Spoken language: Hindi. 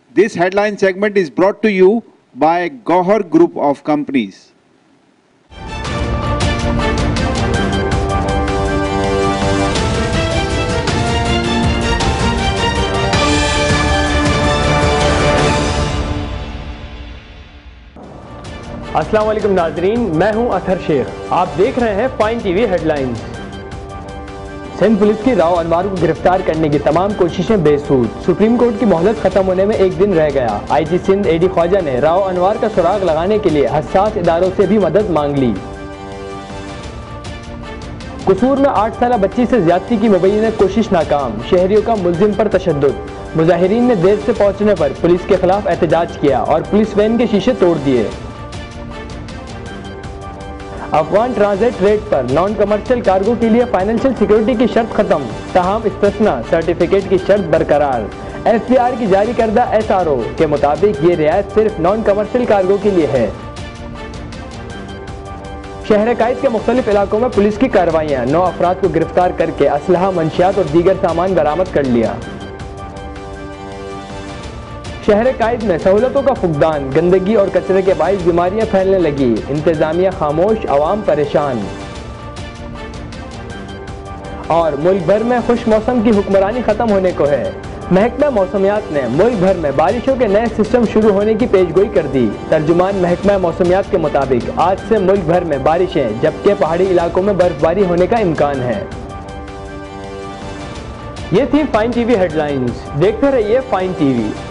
This headline segment is brought to you by Gohar Group of Companies. अस्सलाम वालेकुम नाजरीन, मैं हूं अतहर शेख। आप देख रहे हैं fine TV headlines. Sindh police की राव अनवर को गिरफ्तार करने की तमाम कोशिशें बेसूद। सुप्रीम कोर्ट की मोहलत खत्म होने में एक दिन रह गया। आईजी सिंध एडी ख्वाजा ने राव अनवर का सुराग लगाने के लिए हसास इदारों से भी मदद मांग ली। कसूर में 8 साल बच्ची से ज्यादती की मुबैना कोशिश नाकाम। शहरियों का मुल्जिम पर तशद्दुद। मुजाहिरीन ने देर से पहुंचने पर पुलिस के खिलाफ एहतजाज किया और पुलिस वैन के शीशे तोड़ दिए। अफगान ट्रांजिट रेट पर नॉन कमर्शियल कार्गो के लिए फाइनेंशियल सिक्योरिटी की शर्त खत्म, तहम इस्तिस्ना सर्टिफिकेट की शर्त बरकरार। एफबीआर की जारी करदा एसआरओ के मुताबिक ये रियायत सिर्फ नॉन कमर्शियल कार्गो के लिए है। शहर कायद के मुख्तलिफ इलाकों में पुलिस की कार्रवाइयाँ। 9 अफराद को गिरफ्तार करके असलहा, मंशियात और दीगर सामान बरामद कर लिया। शहर कायद में सहूलतों का फुकदान, गंदगी और कचरे के बाइस बीमारियां फैलने लगी। इंतजामिया खामोश, अवाम परेशान। और मुल्क भर में खुश मौसम की हुक्मरानी खत्म होने को है। महकमा मौसमियात ने मुल्क भर में बारिशों के नए सिस्टम शुरू होने की पेशगोई कर दी। तर्जुमान महकमा मौसमियात के मुताबिक आज से मुल्क भर में बारिशें, जबकि पहाड़ी इलाकों में बर्फबारी होने का इम्कान है। ये थी फाइन टीवी हेडलाइंस। देखते रहिए फाइन टीवी।